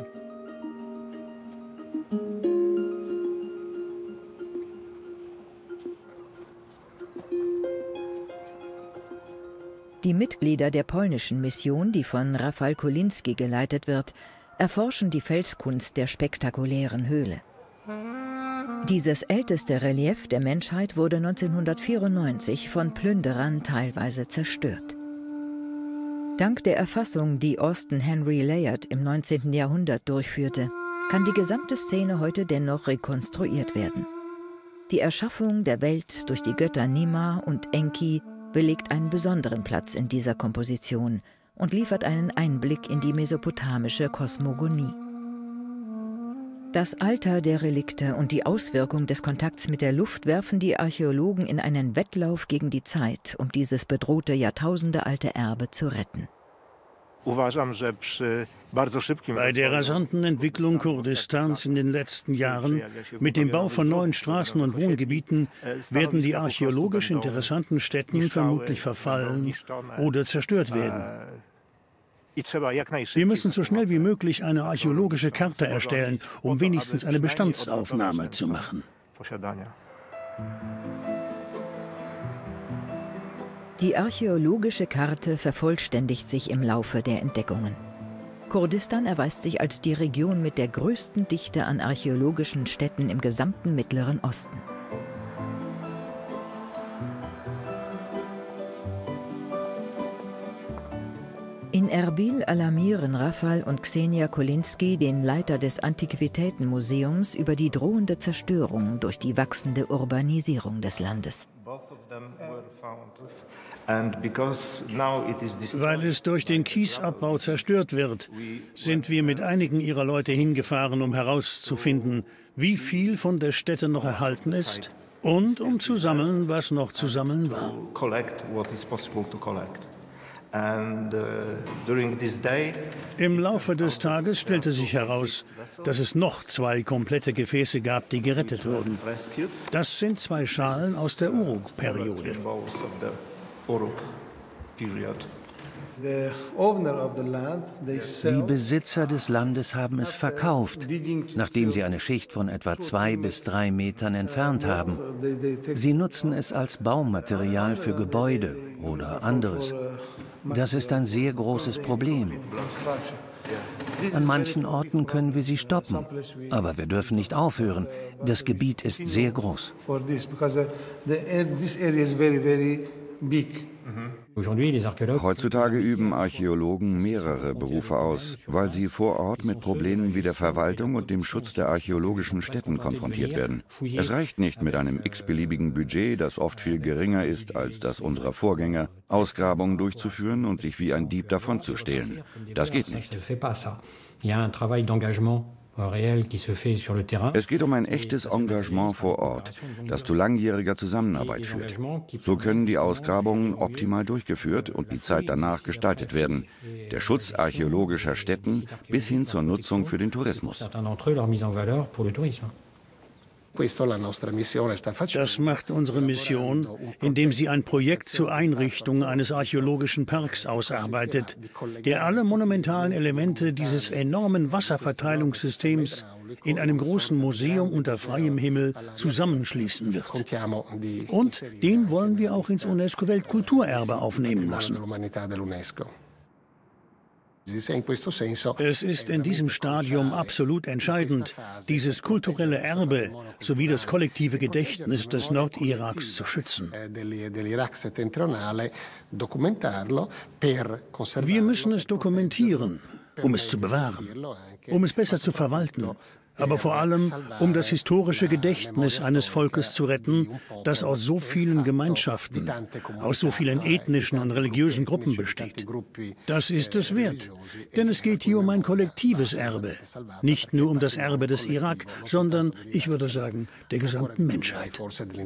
Die Mitglieder der polnischen Mission, die von Rafał Kolinski geleitet wird, erforschen die Felskunst der spektakulären Höhle. Dieses älteste Relief der Menschheit wurde neunzehnhundertvierundneunzig von Plünderern teilweise zerstört. Dank der Erfassung, die Austin Henry Layard im neunzehnten Jahrhundert durchführte, kann die gesamte Szene heute dennoch rekonstruiert werden. Die Erschaffung der Welt durch die Götter Nima und Enki belegt einen besonderen Platz in dieser Komposition und liefert einen Einblick in die mesopotamische Kosmogonie. Das Alter der Relikte und die Auswirkung des Kontakts mit der Luft werfen die Archäologen in einen Wettlauf gegen die Zeit, um dieses bedrohte jahrtausendealte Erbe zu retten. Bei der rasanten Entwicklung Kurdistans in den letzten Jahren, mit dem Bau von neuen Straßen und Wohngebieten, werden die archäologisch interessanten Stätten vermutlich verfallen oder zerstört werden. Wir müssen so schnell wie möglich eine archäologische Karte erstellen, um wenigstens eine Bestandsaufnahme zu machen. Die archäologische Karte vervollständigt sich im Laufe der Entdeckungen. Kurdistan erweist sich als die Region mit der größten Dichte an archäologischen Stätten im gesamten Mittleren Osten. In Erbil alarmieren Rafał und Ksenia Kolinski den Leiter des Antiquitätenmuseums über die drohende Zerstörung durch die wachsende Urbanisierung des Landes. Weil es durch den Kiesabbau zerstört wird, sind wir mit einigen ihrer Leute hingefahren, um herauszufinden, wie viel von der Stätte noch erhalten ist und um zu sammeln, was noch zu sammeln war. Im Laufe des Tages stellte sich heraus, dass es noch zwei komplette Gefäße gab, die gerettet wurden. Das sind zwei Schalen aus der Uruk-Periode. Die Besitzer des Landes haben es verkauft, nachdem sie eine Schicht von etwa zwei bis drei Metern entfernt haben. Sie nutzen es als Baumaterial für Gebäude oder anderes. Das ist ein sehr großes Problem. An manchen Orten können wir sie stoppen, aber wir dürfen nicht aufhören. Das Gebiet ist sehr groß. Heutzutage üben Archäologen mehrere Berufe aus, weil sie vor Ort mit Problemen wie der Verwaltung und dem Schutz der archäologischen Stätten konfrontiert werden. Es reicht nicht mit einem x-beliebigen Budget, das oft viel geringer ist als das unserer Vorgänger, Ausgrabungen durchzuführen und sich wie ein Dieb davonzustehlen. Das geht nicht. Es geht um ein echtes Engagement vor Ort, das zu langjähriger Zusammenarbeit führt. So können die Ausgrabungen optimal durchgeführt und die Zeit danach gestaltet werden. Der Schutz archäologischer Stätten bis hin zur Nutzung für den Tourismus. Das macht unsere Mission, indem sie ein Projekt zur Einrichtung eines archäologischen Parks ausarbeitet, der alle monumentalen Elemente dieses enormen Wasserverteilungssystems in einem großen Museum unter freiem Himmel zusammenschließen wird. Und den wollen wir auch ins UNESCO-Weltkulturerbe aufnehmen lassen. Es ist in diesem Stadium absolut entscheidend, dieses kulturelle Erbe sowie das kollektive Gedächtnis des Nordiraks zu schützen. Wir müssen es dokumentieren, um es zu bewahren, um es besser zu verwalten, aber vor allem, um das historische Gedächtnis eines Volkes zu retten, das aus so vielen Gemeinschaften, aus so vielen ethnischen und religiösen Gruppen besteht. Das ist es wert, denn es geht hier um ein kollektives Erbe, nicht nur um das Erbe des Irak, sondern, ich würde sagen, der gesamten Menschheit.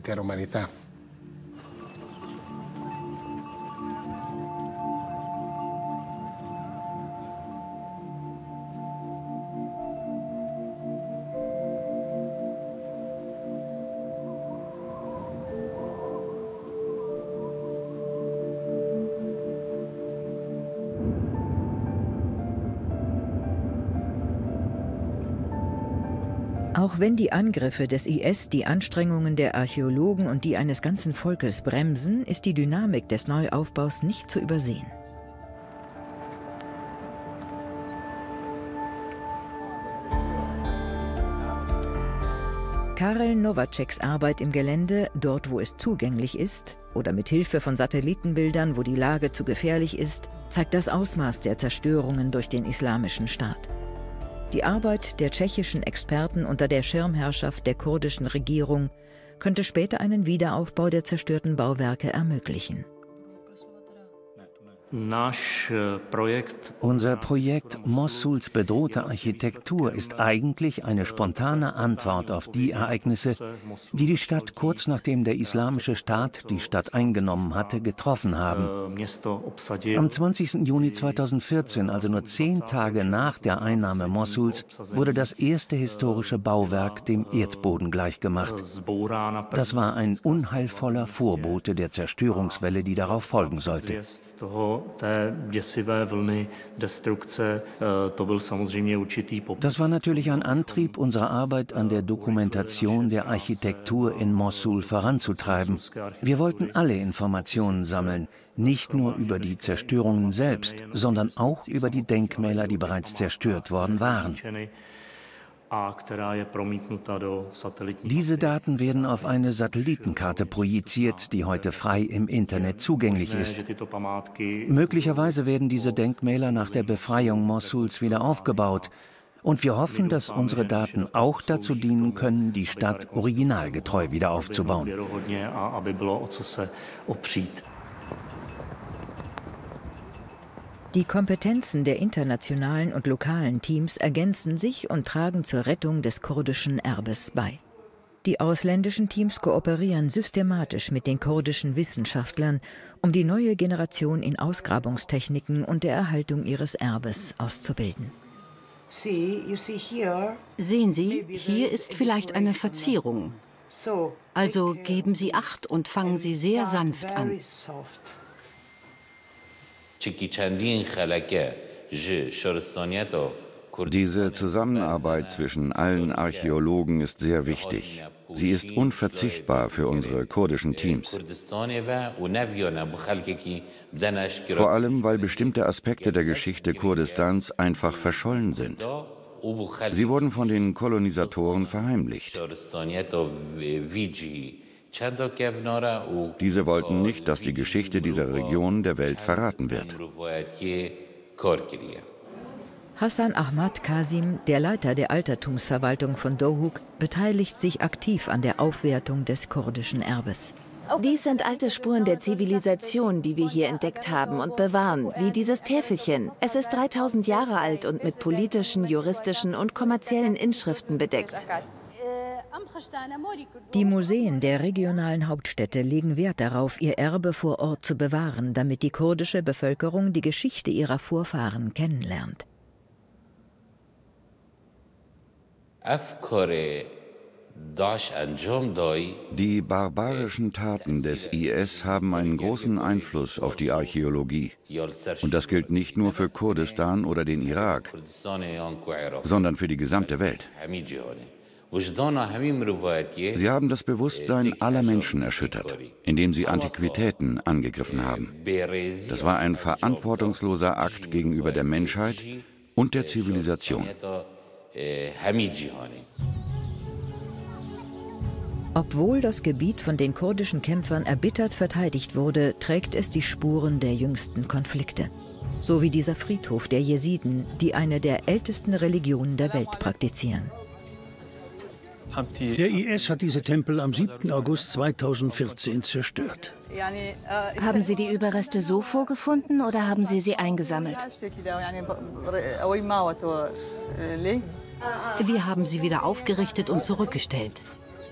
Auch wenn die Angriffe des I S die Anstrengungen der Archäologen und die eines ganzen Volkes bremsen, ist die Dynamik des Neuaufbaus nicht zu übersehen. Karel Nowaceks Arbeit im Gelände, dort wo es zugänglich ist, oder mit Hilfe von Satellitenbildern, wo die Lage zu gefährlich ist, zeigt das Ausmaß der Zerstörungen durch den Islamischen Staat. Die Arbeit der tschechischen Experten unter der Schirmherrschaft der kurdischen Regierung könnte später einen Wiederaufbau der zerstörten Bauwerke ermöglichen. Unser Projekt Mossuls bedrohte Architektur ist eigentlich eine spontane Antwort auf die Ereignisse, die die Stadt kurz nachdem der Islamische Staat die Stadt eingenommen hatte, getroffen haben. Am zwanzigsten Juni zweitausendvierzehn, also nur zehn Tage nach der Einnahme Mossuls, wurde das erste historische Bauwerk dem Erdboden gleichgemacht. Das war ein unheilvoller Vorbote der Zerstörungswelle, die darauf folgen sollte. Das war natürlich ein Antrieb, unsere Arbeit an der Dokumentation der Architektur in Mossul voranzutreiben. Wir wollten alle Informationen sammeln, nicht nur über die Zerstörungen selbst, sondern auch über die Denkmäler, die bereits zerstört worden waren. Diese Daten werden auf eine Satellitenkarte projiziert, die heute frei im Internet zugänglich ist. Möglicherweise werden diese Denkmäler nach der Befreiung Mossuls wieder aufgebaut. Und wir hoffen, dass unsere Daten auch dazu dienen können, die Stadt originalgetreu wieder aufzubauen. Die Kompetenzen der internationalen und lokalen Teams ergänzen sich und tragen zur Rettung des kurdischen Erbes bei. Die ausländischen Teams kooperieren systematisch mit den kurdischen Wissenschaftlern, um die neue Generation in Ausgrabungstechniken und der Erhaltung ihres Erbes auszubilden. Sehen Sie, hier ist vielleicht eine Verzierung. Also geben Sie Acht und fangen Sie sehr sanft an. Diese Zusammenarbeit zwischen allen Archäologen ist sehr wichtig. Sie ist unverzichtbar für unsere kurdischen Teams. Vor allem, weil bestimmte Aspekte der Geschichte Kurdistans einfach verschollen sind. Sie wurden von den Kolonisatoren verheimlicht. Diese wollten nicht, dass die Geschichte dieser Region der Welt verraten wird. Hassan Ahmad Kasim, der Leiter der Altertumsverwaltung von Dohuk, beteiligt sich aktiv an der Aufwertung des kurdischen Erbes. Dies sind alte Spuren der Zivilisation, die wir hier entdeckt haben und bewahren, wie dieses Täfelchen. Es ist dreitausend Jahre alt und mit politischen, juristischen und kommerziellen Inschriften bedeckt. Die Museen der regionalen Hauptstädte legen Wert darauf, ihr Erbe vor Ort zu bewahren, damit die kurdische Bevölkerung die Geschichte ihrer Vorfahren kennenlernt. Die barbarischen Taten des I S haben einen großen Einfluss auf die Archäologie. Und das gilt nicht nur für Kurdistan oder den Irak, sondern für die gesamte Welt. Sie haben das Bewusstsein aller Menschen erschüttert, indem sie Antiquitäten angegriffen haben. Das war ein verantwortungsloser Akt gegenüber der Menschheit und der Zivilisation. Obwohl das Gebiet von den kurdischen Kämpfern erbittert verteidigt wurde, trägt es die Spuren der jüngsten Konflikte. So wie dieser Friedhof der Jesiden, die eine der ältesten Religionen der Welt praktizieren. Der I S hat diese Tempel am siebten August zweitausendvierzehn zerstört. Haben Sie die Überreste so vorgefunden oder haben Sie sie eingesammelt? Wir haben sie wieder aufgerichtet und zurückgestellt.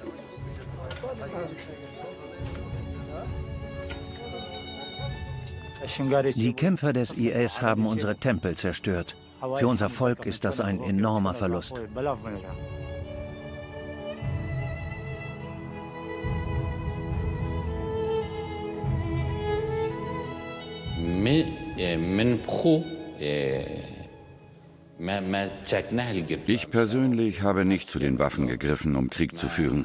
Die Kämpfer des I S haben unsere Tempel zerstört. Für unser Volk ist das ein enormer Verlust. Ich persönlich habe nicht zu den Waffen gegriffen, um Krieg zu führen.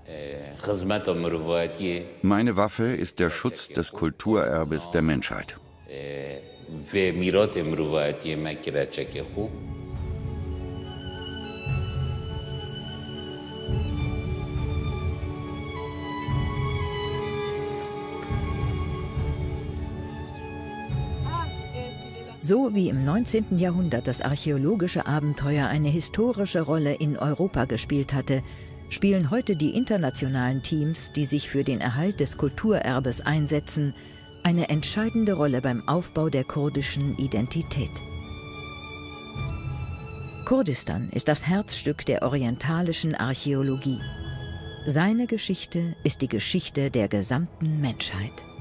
Meine Waffe ist der Schutz des Kulturerbes der Menschheit. So wie im neunzehnten Jahrhundert das archäologische Abenteuer eine historische Rolle in Europa gespielt hatte, spielen heute die internationalen Teams, die sich für den Erhalt des Kulturerbes einsetzen, eine entscheidende Rolle beim Aufbau der kurdischen Identität. Kurdistan ist das Herzstück der orientalischen Archäologie. Seine Geschichte ist die Geschichte der gesamten Menschheit.